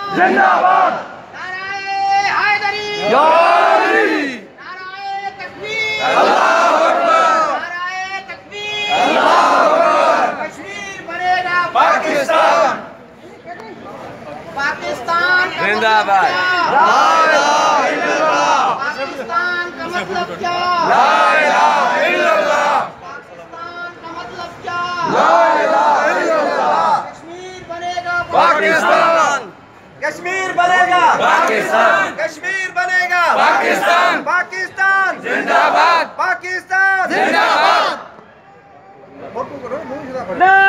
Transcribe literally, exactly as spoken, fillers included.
जिंदाबाद। नाराए हैदरी, नाराए तकबीर, अल्लाहू अकबर, नाराए तकबीर, अल्लाहू अकबर। कश्मीर बनेगा पाकिस्तान, पाकिस्तान का जिंदाबाद। मतलब ला क्या? इलाहा इल्लल्लाह, पाकिस्तान का मतलब क्या? ला इलाहा इल्लल्लाह, पाकिस्तान का मतलब क्या? ला इलाहा इल्लल्लाह। कश्मीर बनेगा पाकिस्तान, कश्मीर बनेगा पाकिस्तान, कश्मीर बनेगा पाकिस्तान, पाकिस्तान जिंदाबाद, पाकिस्तान जिंदाबाद। ना